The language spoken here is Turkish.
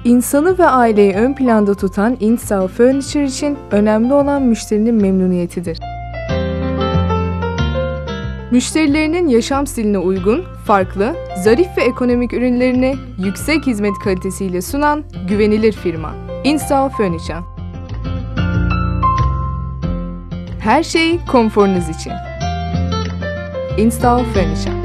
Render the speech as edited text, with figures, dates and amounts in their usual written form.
İnsanı ve aileyi ön planda tutan Install Furniture için önemli olan müşterinin memnuniyetidir. Müşterilerinin yaşam stiline uygun, farklı, zarif ve ekonomik ürünlerini yüksek hizmet kalitesiyle sunan güvenilir firma Install Furniture. Her şey konforunuz için. Install Furniture.